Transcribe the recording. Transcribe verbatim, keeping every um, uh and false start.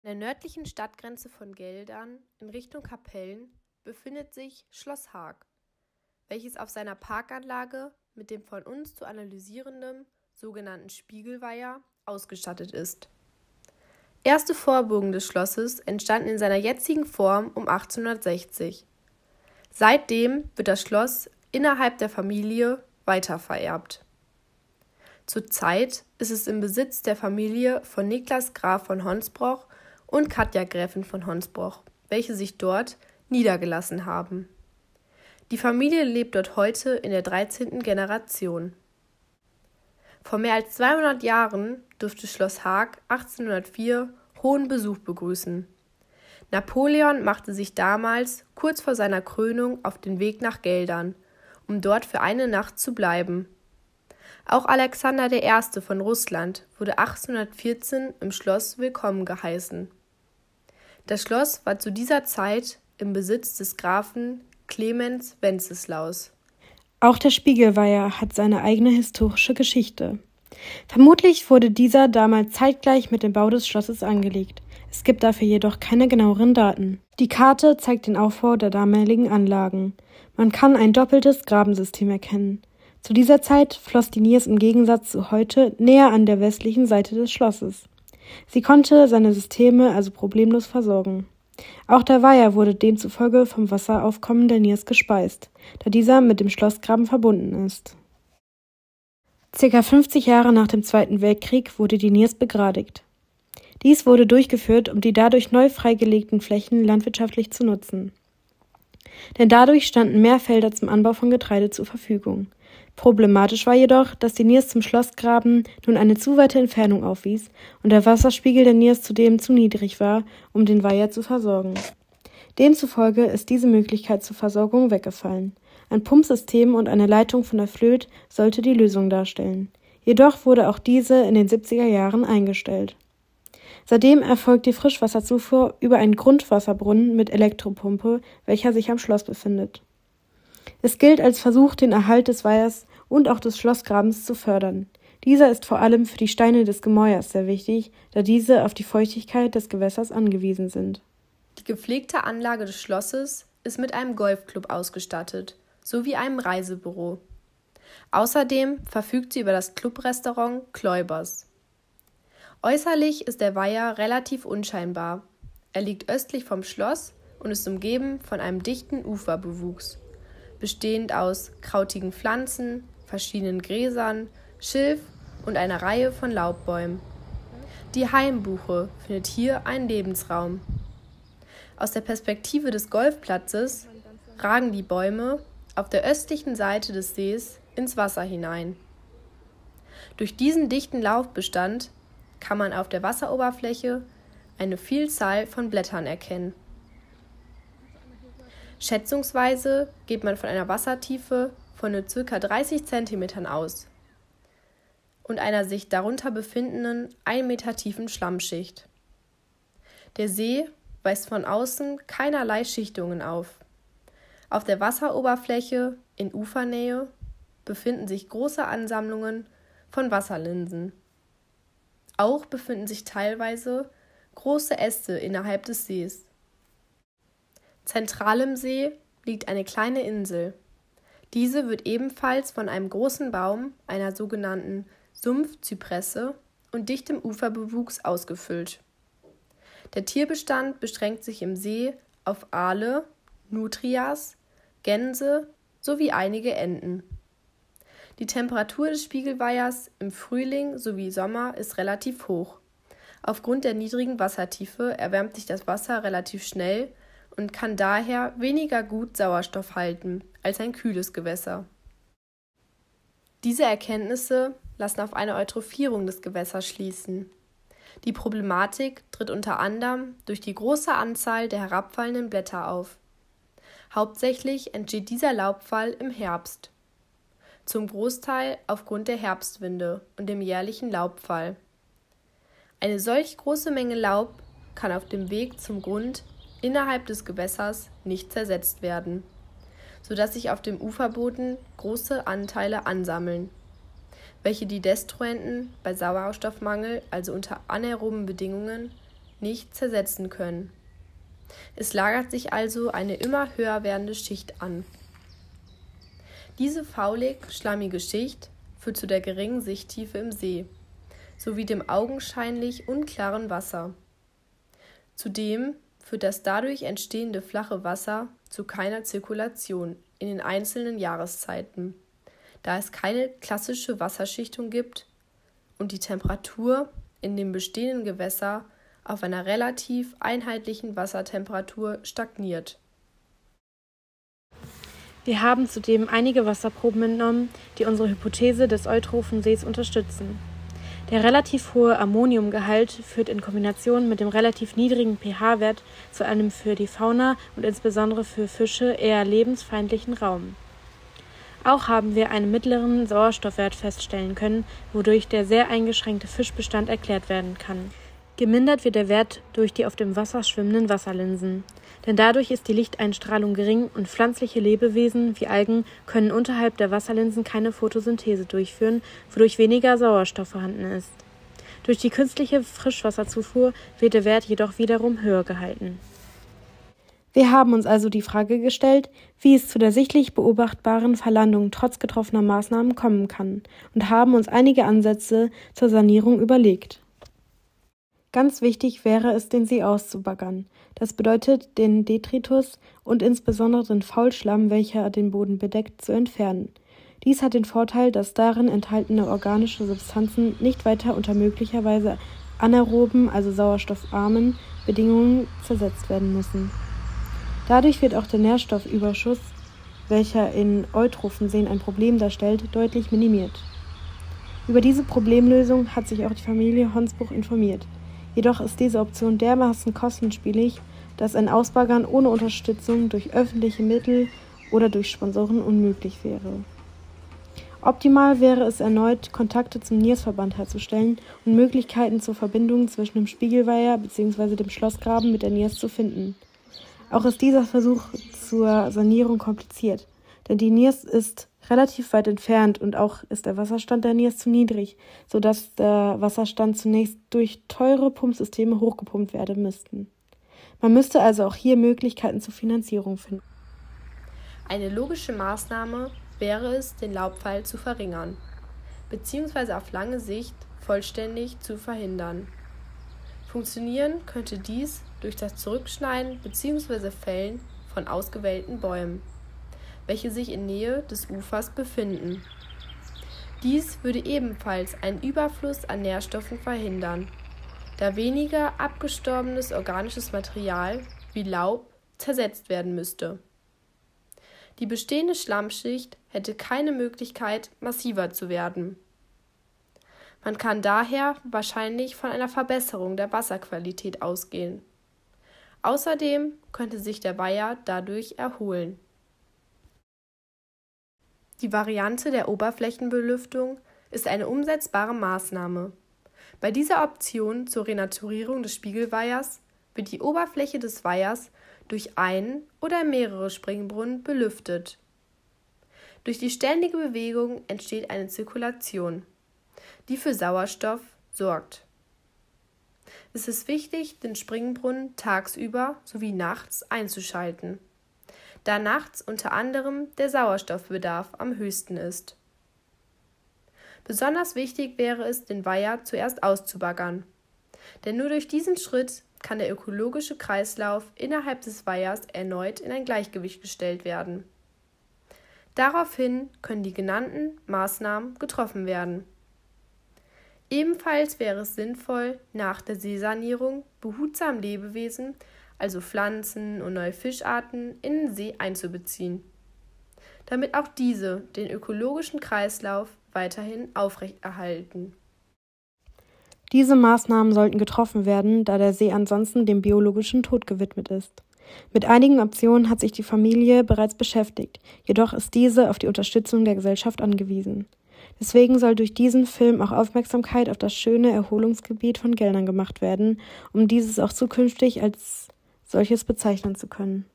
An der nördlichen Stadtgrenze von Geldern in Richtung Kapellen befindet sich Schloss Haag, welches auf seiner Parkanlage mit dem von uns zu analysierenden sogenannten Spiegelweiher ausgestattet ist. Erste Vorburgen des Schlosses entstanden in seiner jetzigen Form um achtzehnhundertsechzig. Seitdem wird das Schloss innerhalb der Familie weitervererbt. Zurzeit ist es im Besitz der Familie von Niklas Graf von Honsbroch und Katja Gräfin von Honsbroch, welche sich dort niedergelassen haben. Die Familie lebt dort heute in der dreizehnten Generation. Vor mehr als zweihundert Jahren durfte Schloss Haag achtzehnhundertvier hohen Besuch begrüßen. Napoleon machte sich damals kurz vor seiner Krönung auf den Weg nach Geldern, um dort für eine Nacht zu bleiben. Auch Alexander der Erste von Russland wurde achtzehnhundertvierzehn im Schloss willkommen geheißen. Das Schloss war zu dieser Zeit im Besitz des Grafen Clemens Wenceslaus. Auch der Spiegelweiher hat seine eigene historische Geschichte. Vermutlich wurde dieser damals zeitgleich mit dem Bau des Schlosses angelegt. Es gibt dafür jedoch keine genaueren Daten. Die Karte zeigt den Aufbau der damaligen Anlagen. Man kann ein doppeltes Grabensystem erkennen. Zu dieser Zeit floss die Niers im Gegensatz zu heute näher an der westlichen Seite des Schlosses. Sie konnte seine Systeme also problemlos versorgen. Auch der Weiher wurde demzufolge vom Wasseraufkommen der Niers gespeist, da dieser mit dem Schlossgraben verbunden ist. Circa fünfzig Jahre nach dem Zweiten Weltkrieg wurde die Niers begradigt. Dies wurde durchgeführt, um die dadurch neu freigelegten Flächen landwirtschaftlich zu nutzen. Denn dadurch standen mehr Felder zum Anbau von Getreide zur Verfügung. Problematisch war jedoch, dass die Niers zum Schlossgraben nun eine zu weite Entfernung aufwies und der Wasserspiegel der Niers zudem zu niedrig war, um den Weiher zu versorgen. Demzufolge ist diese Möglichkeit zur Versorgung weggefallen. Ein Pumpsystem und eine Leitung von der Flöth sollte die Lösung darstellen. Jedoch wurde auch diese in den siebziger Jahren eingestellt. Seitdem erfolgt die Frischwasserzufuhr über einen Grundwasserbrunnen mit Elektropumpe, welcher sich am Schloss befindet. Es gilt als Versuch, den Erhalt des Weihers und auch des Schlossgrabens zu fördern. Dieser ist vor allem für die Steine des Gemäuers sehr wichtig, da diese auf die Feuchtigkeit des Gewässers angewiesen sind. Die gepflegte Anlage des Schlosses ist mit einem Golfclub ausgestattet, sowie einem Reisebüro. Außerdem verfügt sie über das Clubrestaurant Kläubers. Äußerlich ist der Weiher relativ unscheinbar. Er liegt östlich vom Schloss und ist umgeben von einem dichten Uferbewuchs, bestehend aus krautigen Pflanzen, verschiedenen Gräsern, Schilf und einer Reihe von Laubbäumen. Die Hainbuche findet hier einen Lebensraum. Aus der Perspektive des Golfplatzes ragen die Bäume auf der östlichen Seite des Sees ins Wasser hinein. Durch diesen dichten Laufbestand kann man auf der Wasseroberfläche eine Vielzahl von Blättern erkennen. Schätzungsweise geht man von einer Wassertiefe von nur ca. dreißig Zentimetern aus und einer sich darunter befindenden ein Meter tiefen Schlammschicht. Der See weist von außen keinerlei Schichtungen auf. Auf der Wasseroberfläche in Ufernähe befinden sich große Ansammlungen von Wasserlinsen. Auch befinden sich teilweise große Äste innerhalb des Sees. Zentral im See liegt eine kleine Insel. Diese wird ebenfalls von einem großen Baum, einer sogenannten Sumpfzypresse und dichtem Uferbewuchs ausgefüllt. Der Tierbestand beschränkt sich im See auf Aale, Nutrias, Gänse sowie einige Enten. Die Temperatur des Spiegelweihers im Frühling sowie Sommer ist relativ hoch. Aufgrund der niedrigen Wassertiefe erwärmt sich das Wasser relativ schnell und kann daher weniger gut Sauerstoff halten als ein kühles Gewässer. Diese Erkenntnisse lassen auf eine Eutrophierung des Gewässers schließen. Die Problematik tritt unter anderem durch die große Anzahl der herabfallenden Blätter auf. Hauptsächlich entsteht dieser Laubfall im Herbst. Zum Großteil aufgrund der Herbstwinde und dem jährlichen Laubfall. Eine solch große Menge Laub kann auf dem Weg zum Grund innerhalb des Gewässers nicht zersetzt werden, sodass sich auf dem Uferboden große Anteile ansammeln, welche die Destruenten bei Sauerstoffmangel, also unter anaeroben Bedingungen, nicht zersetzen können. Es lagert sich also eine immer höher werdende Schicht an. Diese faulig-schlammige Schicht führt zu der geringen Sichttiefe im See sowie dem augenscheinlich unklaren Wasser. Zudem führt das dadurch entstehende flache Wasser zu keiner Zirkulation in den einzelnen Jahreszeiten, da es keine klassische Wasserschichtung gibt und die Temperatur in dem bestehenden Gewässer auf einer relativ einheitlichen Wassertemperatur stagniert. Wir haben zudem einige Wasserproben entnommen, die unsere Hypothese des Eutrophensees unterstützen. Der relativ hohe Ammoniumgehalt führt in Kombination mit dem relativ niedrigen pH-Wert zu einem für die Fauna und insbesondere für Fische eher lebensfeindlichen Raum. Auch haben wir einen mittleren Sauerstoffwert feststellen können, wodurch der sehr eingeschränkte Fischbestand erklärt werden kann. Gemindert wird der Wert durch die auf dem Wasser schwimmenden Wasserlinsen, denn dadurch ist die Lichteinstrahlung gering und pflanzliche Lebewesen wie Algen können unterhalb der Wasserlinsen keine Photosynthese durchführen, wodurch weniger Sauerstoff vorhanden ist. Durch die künstliche Frischwasserzufuhr wird der Wert jedoch wiederum höher gehalten. Wir haben uns also die Frage gestellt, wie es zu der sichtlich beobachtbaren Verlandung trotz getroffener Maßnahmen kommen kann und haben uns einige Ansätze zur Sanierung überlegt. Ganz wichtig wäre es, den See auszubaggern. Das bedeutet, den Detritus und insbesondere den Faulschlamm, welcher den Boden bedeckt, zu entfernen. Dies hat den Vorteil, dass darin enthaltene organische Substanzen nicht weiter unter möglicherweise anaeroben, also sauerstoffarmen, Bedingungen zersetzt werden müssen. Dadurch wird auch der Nährstoffüberschuss, welcher in Eutrophenseen ein Problem darstellt, deutlich minimiert. Über diese Problemlösung hat sich auch die Familie Honsbuch informiert. Jedoch ist diese Option dermaßen kostenspielig, dass ein Ausbaggern ohne Unterstützung durch öffentliche Mittel oder durch Sponsoren unmöglich wäre. Optimal wäre es erneut, Kontakte zum Niersverband herzustellen und Möglichkeiten zur Verbindung zwischen dem Spiegelweiher bzw. dem Schlossgraben mit der Niers zu finden. Auch ist dieser Versuch zur Sanierung kompliziert, denn die Niers ist relativ weit entfernt und auch ist der Wasserstand der Niers zu niedrig, sodass der Wasserstand zunächst durch teure Pumpsysteme hochgepumpt werden müssten. Man müsste also auch hier Möglichkeiten zur Finanzierung finden. Eine logische Maßnahme wäre es, den Laubfall zu verringern, beziehungsweise auf lange Sicht vollständig zu verhindern. Funktionieren könnte dies durch das Zurückschneiden bzw. Fällen von ausgewählten Bäumen, welche sich in Nähe des Ufers befinden. Dies würde ebenfalls einen Überfluss an Nährstoffen verhindern, da weniger abgestorbenes organisches Material wie Laub zersetzt werden müsste. Die bestehende Schlammschicht hätte keine Möglichkeit, massiver zu werden. Man kann daher wahrscheinlich von einer Verbesserung der Wasserqualität ausgehen. Außerdem könnte sich der Weiher dadurch erholen. Die Variante der Oberflächenbelüftung ist eine umsetzbare Maßnahme. Bei dieser Option zur Renaturierung des Spiegelweihers wird die Oberfläche des Weihers durch einen oder mehrere Springbrunnen belüftet. Durch die ständige Bewegung entsteht eine Zirkulation, die für Sauerstoff sorgt. Es ist wichtig, den Springbrunnen tagsüber sowie nachts einzuschalten, da nachts unter anderem der Sauerstoffbedarf am höchsten ist. Besonders wichtig wäre es, den Weiher zuerst auszubaggern, denn nur durch diesen Schritt kann der ökologische Kreislauf innerhalb des Weihers erneut in ein Gleichgewicht gestellt werden. Daraufhin können die genannten Maßnahmen getroffen werden. Ebenfalls wäre es sinnvoll, nach der Seesanierung behutsam Lebewesen, also Pflanzen und neue Fischarten, in den See einzubeziehen, damit auch diese den ökologischen Kreislauf weiterhin aufrechterhalten. Diese Maßnahmen sollten getroffen werden, da der See ansonsten dem biologischen Tod gewidmet ist. Mit einigen Optionen hat sich die Familie bereits beschäftigt, jedoch ist diese auf die Unterstützung der Gesellschaft angewiesen. Deswegen soll durch diesen Film auch Aufmerksamkeit auf das schöne Erholungsgebiet von Geldern gemacht werden, um dieses auch zukünftig als solches bezeichnen zu können.